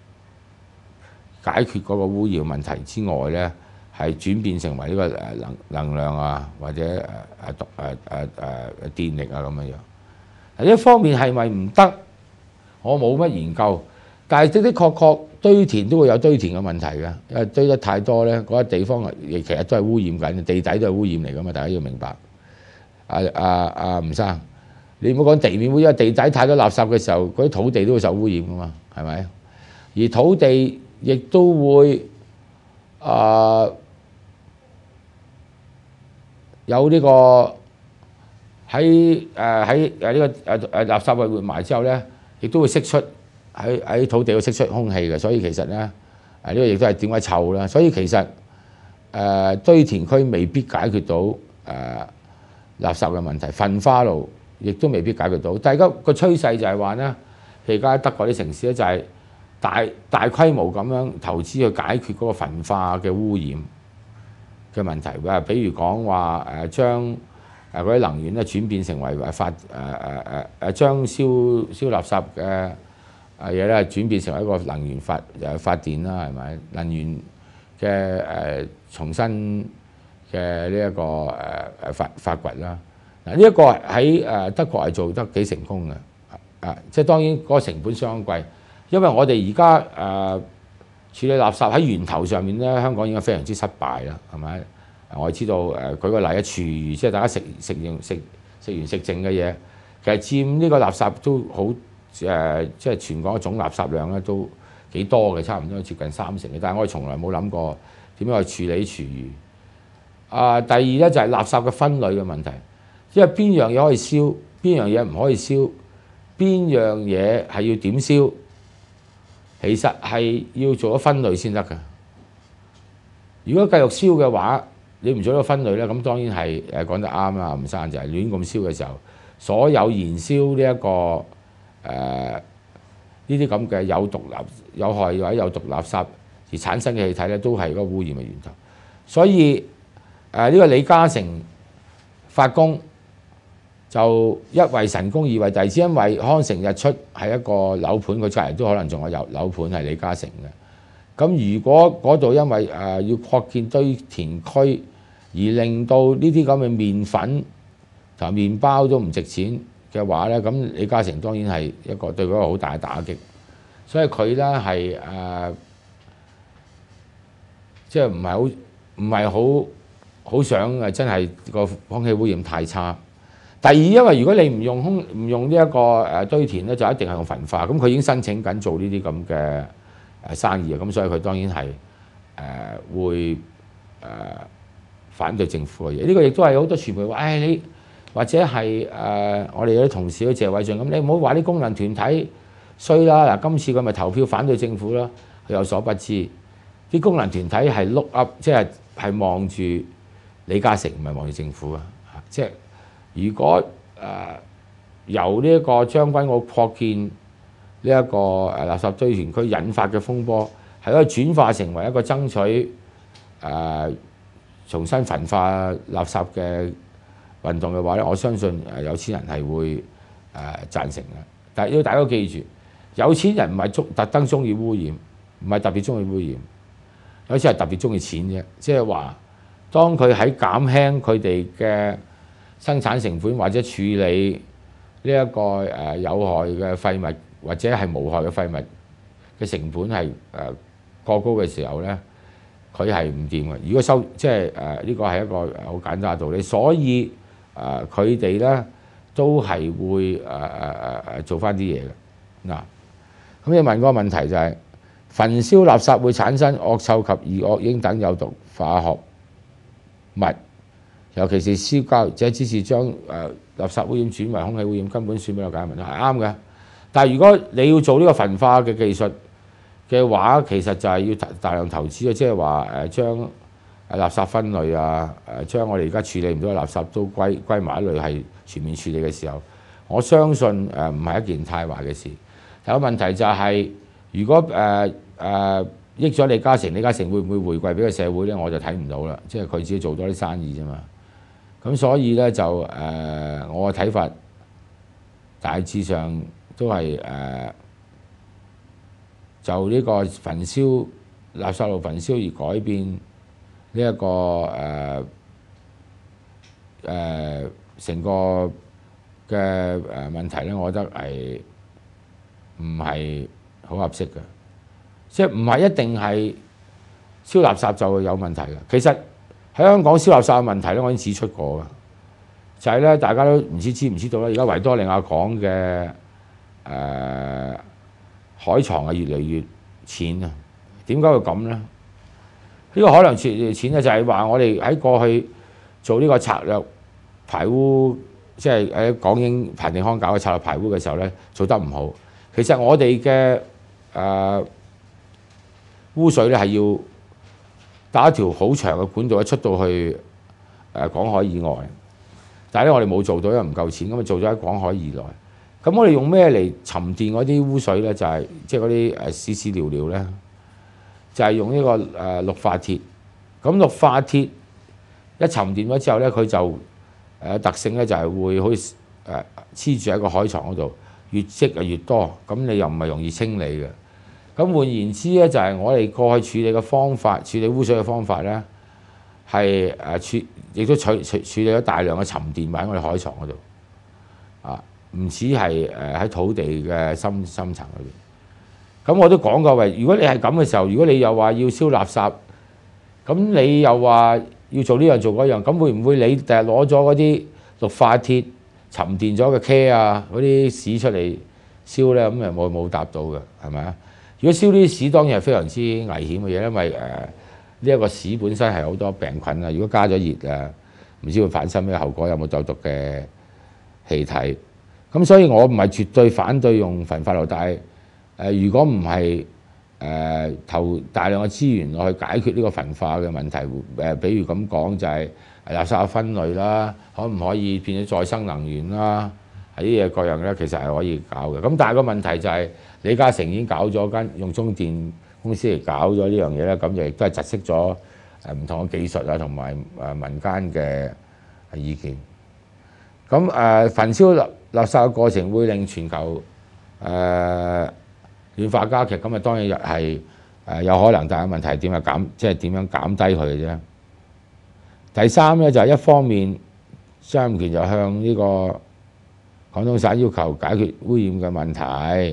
解決嗰個污染問題之外咧，係轉變成為呢個誒能能量啊或者誒誒誒誒誒誒電力啊咁樣樣。一方面係咪唔得？我冇乜研究。但係的的確確堆填都會有堆填嘅問題嘅，因為堆得太多咧，嗰、那個地方亦其實都係污染緊，地底都係污染嚟㗎嘛，大家要明白。啊啊啊吳生，你唔好講地面污染，因為地底太多垃圾嘅時候，嗰啲土地都會受污染㗎嘛，係咪？而土地亦都會啊有呢、這個喺誒喺誒呢個誒誒垃圾活埋之後咧，亦都會釋出。喺喺土地度釋出空氣嘅，所以其實咧，誒、這、呢個亦都係點解臭啦。所以其實誒、呃、堆填區未必解決到誒、呃、垃圾嘅問題，焚化爐亦都未必解決到。但係而家個趨勢就係話咧，譬如而家德國啲城市咧，就係大大規模咁樣投資去解決嗰個焚化嘅污染嘅問題。誒，比如講話誒將誒嗰啲能源咧轉變成為誒發誒誒誒誒將燒燒垃圾嘅啊嘢咧轉變成為一個能源發誒發電啦，係咪？能源嘅誒、呃、重新嘅呢一個誒誒發發掘啦。嗱，呢一個喺誒德國係做得幾成功嘅，啊，即係當然嗰個成本相當貴，因為我哋而家誒處理垃圾喺源頭上面咧，香港已經非常之失敗啦，係咪？我哋知道誒、呃、舉個例啊，廚餘即係大家食食完食食完食剩嘅嘢，其實佔呢個垃圾都好。誒、呃、即係全港嘅總垃圾量咧都幾多嘅，差唔多接近三成嘅。但係我哋從來冇諗過點樣去處理廚餘。啊、呃，第二咧就係、是、垃圾嘅分類嘅問題，因為邊樣嘢可以燒， 邊樣嘢唔可以燒，邊樣嘢係要點燒，其實係要做咗分類先得㗎。如果繼續燒嘅話，你唔做咗分類咧，咁當然係誒講得啱啦，吳生就係亂咁燒嘅時候，所有燃燒呢、這、一個誒呢啲咁嘅有毒垃有害或者有毒垃圾而產生嘅氣體咧，都係嗰個污染嘅源頭。所以誒呢、呃這個李嘉誠發功就一為神功，二為弟子，因為康城日出係一個樓盤，佢出嚟都可能仲有有樓盤係李嘉誠嘅。咁如果嗰度因為誒、呃、要擴建堆填區，而令到呢啲咁嘅麵粉同埋麵包都唔值錢嘅話咧，咁李嘉誠當然係一個對佢一個好大嘅打擊。所以佢咧係誒，即係唔係好唔係好好想誒，真係個空氣污染太差。第二，因為如果你唔用空唔用呢一個誒堆填咧，就一定係用焚化。咁佢已經申請緊做呢啲咁嘅誒生意啊，咁所以佢當然係誒、呃、會誒、呃、反對政府嘅嘢。呢、這個亦都係好多傳媒話，誒、哎、你或者係誒、呃、我哋有啲同事好似謝偉俊咁，你唔好話啲功能團體衰啦。嗱，今次佢咪投票反對政府啦，佢有所不知，啲功能團體係 look up， 即係係望住李嘉誠，唔係望住政府啊。即係如果誒、呃、由呢一個將軍澳擴建呢一個誒垃圾堆填區引發嘅風波，係可以轉化成為一個爭取誒、呃、重新焚化垃圾嘅運動嘅話咧，我相信誒有錢人係會誒、呃、贊成嘅。但係要大家記住，有錢人唔係中特登中意污染，唔係特別中意污染，有錢係特別中意錢啫。即係話，當佢喺減輕佢哋嘅生產成本或者處理呢一個誒有害嘅廢物或者係無害嘅廢物嘅成本係誒過高嘅時候咧，佢係唔掂嘅。如果收即係誒呢個係一個好簡單嘅道理，所以誒佢哋咧都係會誒誒誒誒做翻啲嘢嘅嗱。咁你問嗰個問題就係、是、焚燒垃圾會產生惡臭及二惡英等有毒化學物。尤其是燒膠，者只是將誒垃圾污染轉為空氣污染，根本算不了解決問題係啱嘅。但係如果你要做呢個焚化嘅技術嘅話，其實就係要大量投資啊，即係話誒將誒垃圾分類啊，誒將我哋而家處理唔到嘅垃圾都歸歸埋一類係全面處理嘅時候，我相信誒唔係一件太壞嘅事。但個問題就係、是，如果誒誒、呃呃、益咗李嘉誠，李嘉誠會唔會回饋俾個社會咧？我就睇唔到啦，即係佢自己做多啲生意啫嘛。咁所以咧就誒、呃，我嘅睇法大致上都係誒、呃，就呢個焚燒垃圾爐焚燒而改變呢、這、一個誒誒成個嘅誒問題咧，我覺得係唔係好合適嘅，即係唔係一定係燒垃圾就會有問題嘅，其實。喺香港燒垃圾嘅問題咧，我已經指出過嘅，就係、是、咧大家都唔知知唔知道咧。而家維多利亞港嘅誒、呃、海床係越嚟越淺啊！點解會咁咧？呢、這個可能越嚟越淺咧，就係話我哋喺過去做呢個策略排污，即係喺港英彭定康搞嘅策略排污嘅時候咧，做得唔好。其實我哋嘅誒污水咧係要打一條好長嘅管道，一出到去誒港海以外，但係咧我哋冇做到，因為唔夠錢，咁啊做咗喺港海以內。咁我哋用咩嚟沉澱嗰啲污水咧？就係即係嗰啲誒屎屎尿尿咧，就係、是、用呢個誒氯化鐵。咁氯化鐵一沉澱咗之後咧，佢就誒特性咧就係會好似誒黐住喺個海床嗰度，越積啊越多，咁你又唔係容易清理嘅。咁換言之咧，就係我哋過去處理嘅方法，處理污水嘅方法咧，係誒處亦都處處處理咗大量嘅沉澱喺我哋海床嗰度，啊，唔止係誒喺土地嘅深深層裏邊。咁我都講過，喂，如果你係咁嘅時候，如果你又話要燒垃圾，咁你又話要做呢樣做嗰樣，咁會唔會你第日攞咗嗰啲氯化鐵沉澱咗嘅茄啊嗰啲屎出嚟燒咧？咁又冇冇答到嘅，係咪啊？如果燒呢啲屎當然係非常之危險嘅嘢，因為誒呢一個屎本身係好多病菌啊。如果加咗熱啊，唔知會產生咩後果，有冇有毒嘅氣體咁所以我唔係絕對反對用焚化爐，但係誒、呃、如果唔係誒投大量嘅資源落去解決呢個焚化嘅問題，誒、呃、比如咁講就係垃圾嘅分類啦，可唔可以變咗再生能源啦？係啲嘢各樣咧，其實係可以搞嘅。咁但係個問題就係、是、李嘉誠已經搞咗間用中電公司嚟搞咗呢樣嘢咧，咁就亦都係窒息咗誒唔同嘅技術啊，同埋誒民間嘅意見。咁誒、呃、焚燒垃垃圾嘅過程會令全球誒、呃、暖化加劇，咁啊當然係誒有可能，但係問題係點樣減，即係點樣減低佢嘅啫。第三咧就係、是、一方面，張劍橋就向呢個廣東省要求解決污染嘅問題，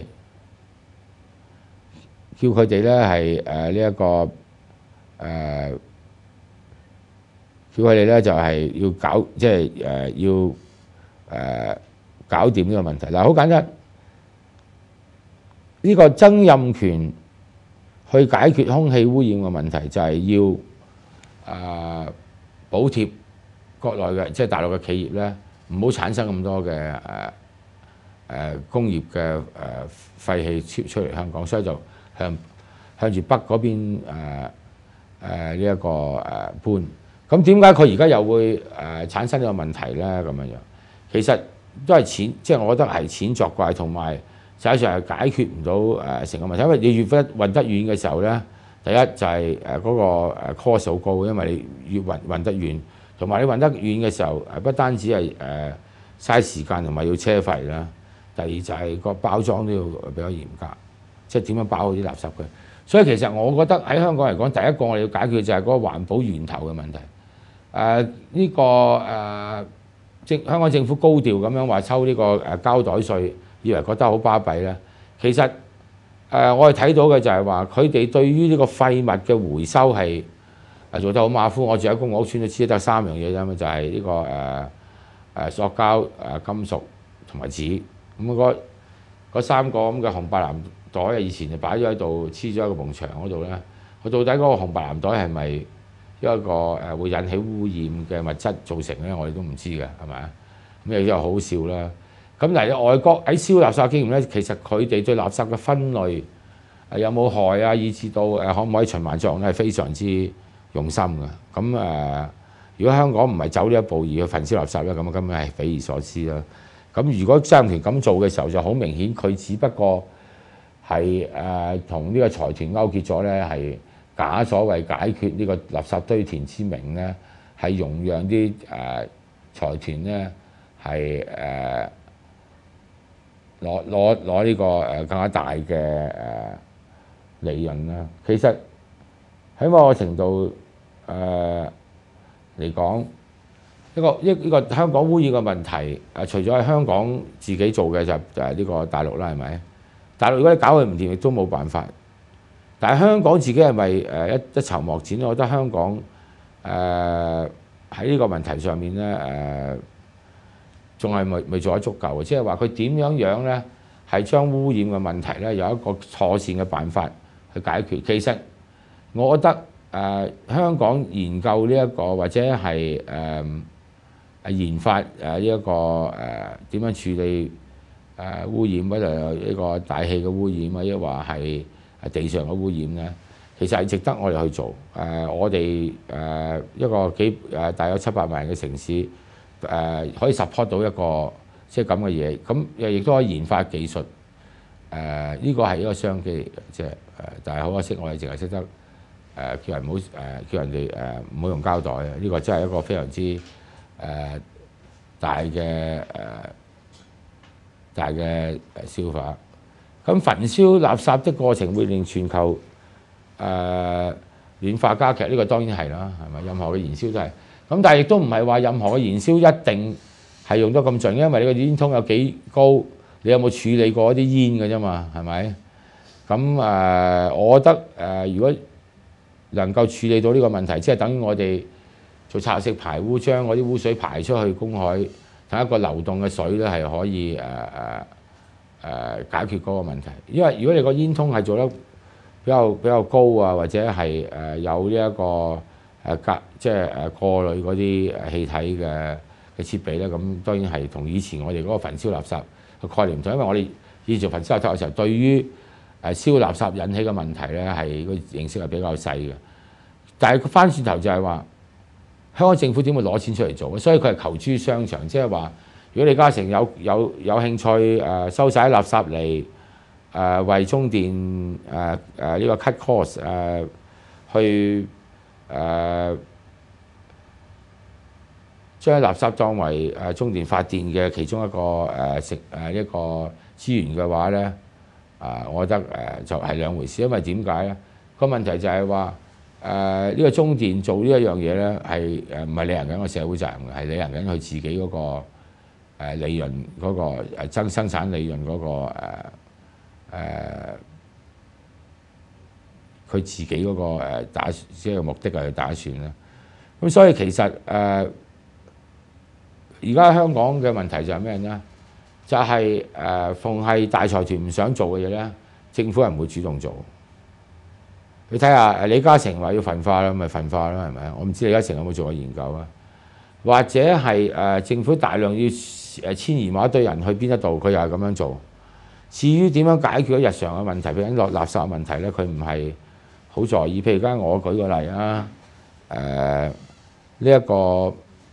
叫佢哋咧係誒呢一個誒、呃，叫佢哋咧就係、是、要搞，即係誒要誒、呃、搞掂呢個問題。嗱，好簡單，呢、這個曾蔭權去解決空氣污染嘅問題，就係要誒、呃、補貼國內嘅即係大陸嘅企業咧，唔好產生咁多嘅誒誒工業嘅誒廢氣出出嚟香港，所以就向向住北嗰邊誒誒呢一個誒搬。咁點解佢而家又會誒產生呢個問題咧？咁樣樣其實都係錢，即係我覺得係錢作怪，同埋實際上係解決唔到誒成個問題。因為你越運運得遠嘅時候咧，第一就係誒嗰個誒 cost 好高，因為你越運運得遠，同埋你運得遠嘅時候誒，不單止係誒嘥時間同埋要車費啦。第二就係個包裝都要比較嚴格，即係點樣包好啲垃圾嘅。所以其實我覺得喺香港嚟講，第一個我哋要解決就係嗰個環保源頭嘅問題。誒、呃、呢、這個誒政、呃、香港政府高調咁樣話抽呢個誒膠袋稅，以為覺得好巴閉咧。其實誒、呃、我哋睇到嘅就係話，佢哋對於呢個廢物嘅回收係誒做得好馬虎。我住喺公共屋邨都知得三樣嘢啫嘛，就係、是、呢、這個誒誒、呃、塑膠、誒金屬同埋紙。咁嗰三個咁嘅紅白藍袋啊，以前就擺咗喺度，黐咗喺個埲牆嗰度咧。佢到底嗰個紅白藍袋係咪一個誒會引起污染嘅物質造成咧？我哋都唔知嘅，係咪啊？咁亦都好笑啦。咁嚟外國喺燒垃圾嘅經驗咧，其實佢哋對垃圾嘅分類誒有冇害啊，以至到誒可唔可以循環作用咧，係非常之用心嘅。咁誒、呃，如果香港唔係走呢一步而去焚燒垃圾咧，咁根本係匪夷所思啦。咁如果曾蔭權咁做嘅時候，就好明顯佢只不過係誒同呢個財團勾結咗咧，係假所謂解決呢個垃圾堆填之名咧，係容讓啲誒財團咧係誒攞攞攞呢個誒更加大嘅誒利潤啦。其實喺某個程度誒嚟講，一個一呢個香港污染嘅問題，誒除咗喺香港自己做嘅就係呢個大陸啦，係咪？大陸如果你搞佢唔掂，亦都冇辦法。但係香港自己係咪誒一一籌莫展？我覺得香港誒喺呢個問題上面咧誒，仲係未未做得足夠嘅，即係話佢點樣樣咧係將污染嘅問題咧有一個妥善嘅辦法去解決。其實我覺得誒、呃、香港研究呢、這、一個或者係誒。呃研發誒呢一個誒點樣處理誒污染，或者呢個大氣嘅污染啊，抑或係地上嘅污染咧，其實係值得我哋去做。誒我哋誒一個幾誒大約七百萬人嘅城市誒可以 support 到一個即係咁嘅嘢，咁亦都可以研發技術。誒呢個係一個商機嚟嘅，即係誒，但係好可惜，我哋淨係識得誒叫人唔好誒叫人哋誒唔好用膠袋啊！呢個真係一個非常之〜誒、呃、大嘅誒、呃、大嘅消化，咁焚燒垃圾的過程會令全球誒、呃、暖化加劇，呢、這個當然係啦，係咪？任何嘅燃燒都係，咁但係亦都唔係話任何嘅燃燒一定係用得咁盡，因為你個煙囪有幾高，你有冇處理過一啲煙嘅啫嘛，係咪？咁誒、呃，我覺得誒、呃，如果能夠處理到呢個問題，即係等於我哋做拆式排污，將嗰啲污水排出去公海，等一個流動嘅水咧係可以誒誒誒解決嗰個問題。因為如果你個煙囪係做得比較比較高啊，或者係誒有呢一個誒隔即係誒過濾嗰啲誒氣體嘅嘅設備咧，咁當然係同以前我哋嗰個焚燒垃圾個概念唔同，因為我哋以前做焚燒垃圾嘅時候，對於誒燒垃圾引起嘅問題咧係個認識係比較細嘅。但係翻轉頭就係話，香港政府點會攞錢出嚟做？所以佢係求諸商場，即係話，如果李嘉誠有有有興趣誒收晒啲垃圾嚟誒、呃、為中電誒誒呢個 cut cost 誒、呃、去誒、呃、將垃圾當為誒中電發電嘅其中一個誒食誒一個資源嘅話咧，啊、呃，我覺得誒、呃、就係、是、兩回事，因為點解咧？個問題就係話。誒呢、uh, 個中電做呢一樣嘢咧，係誒唔係履行緊個社會責任嘅，係履行緊佢自己嗰、那個誒、呃、利潤嗰、那個誒增生產利潤嗰、那個誒佢、呃、自己嗰、那個、呃、打即係目的係去打算啦。咁所以其實誒而家香港嘅問題就係咩咧？就係、是、誒、呃、逢係大財團唔想做嘅嘢咧，政府係唔會主動做。你睇下李嘉誠話要焚化啦，咪焚化啦，係咪？我唔知李嘉誠有冇做過研究啊？或者係誒、呃、政府大量要誒遷移某一堆人去邊一度，佢又係咁樣做。至於點樣解決咗日常嘅問題，譬如落垃圾嘅問題咧，佢唔係好在意。譬如而家我舉個例啊，誒呢一個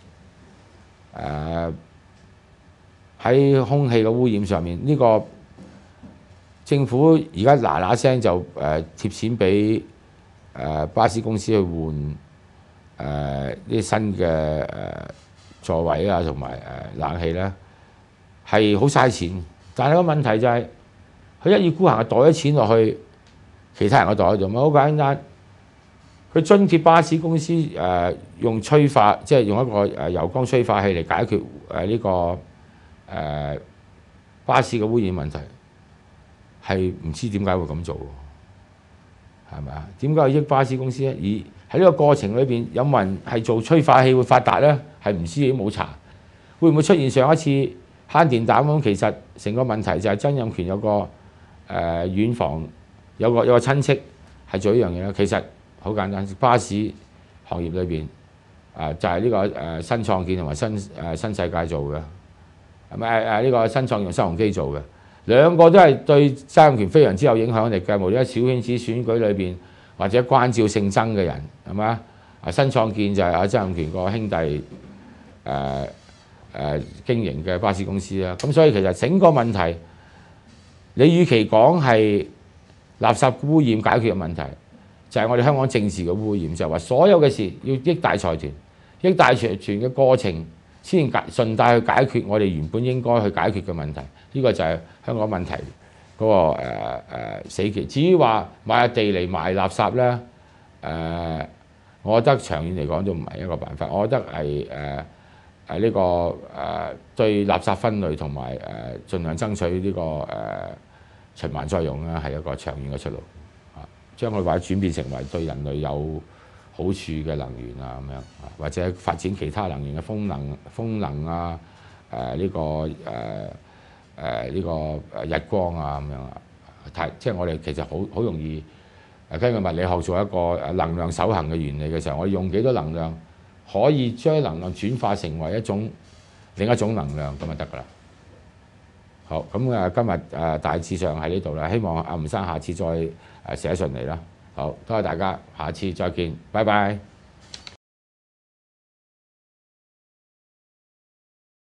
誒喺、呃、空氣嘅污染上面，呢、這個政府而家嗱嗱聲就誒、呃、貼錢俾誒、呃、巴士公司去換誒啲、呃、新嘅誒、呃、座位啊，同埋誒冷氣咧，係好嘥錢。但係個問題就係、是，佢一意孤行係袋咗錢落去其他人嘅袋度，咪好簡單。佢津貼巴士公司誒、呃、用催化，即係用一個誒油缸催化器嚟解決誒呢、呃這個誒、呃、巴士嘅污染問題。係唔知點解會咁做，係咪啊？點解要益巴士公司咧？而喺呢個過程裏邊，有冇人係做催化器會發達咧？係唔知，冇查。會唔會出現上一次慳電膽咁？其實成個問題就係曾蔭權有個誒、呃、遠房有個有個親戚係做呢樣嘢咧。其實好簡單，巴士行業裏邊啊就係、是、呢、這個誒、呃、新創建同埋新誒、呃、新世界做嘅，係咪誒呢個新創建用新鴻基做嘅？兩個都係對曾蔭權非常之有影響力嘅，無論喺小圈子選舉裏邊或者關照性爭嘅人，係咪啊？啊新創建就係阿曾蔭權個兄弟誒誒、呃呃、經營嘅巴士公司啦。咁所以其實整個問題，你與其講係垃圾污染解決嘅問題，就係、是、我哋香港政治嘅污染，就係、是、話所有嘅事要益大財團，益大財團嘅過程先解順帶去解決我哋原本應該去解決嘅問題。呢個就係香港問題嗰、那個誒、呃呃、死結。至於話買下地嚟賣垃圾咧，誒、呃，我覺得長遠嚟講都唔係一個辦法。我覺得係誒誒呢個誒、呃、對垃圾分類同埋誒盡量爭取呢、這個誒、呃、循環再用啦，係一個長遠嘅出路。啊，將佢或者轉變成為對人類有好處嘅能源啊咁樣，或者發展其他能源嘅風能、風能啊，誒、呃、呢、這個誒。呃誒呢、呃這個誒日光啊咁樣啊，太即係我哋其實好好容易誒根據物理學做一個誒能量守恆嘅原理嘅時候，我哋用幾多能量可以將能量轉化成為一種另一種能量咁就得㗎啦。好，咁誒今日誒大致上喺呢度啦，希望阿吳生下次再誒寫信嚟啦。好，多謝大家，下次再見，拜拜。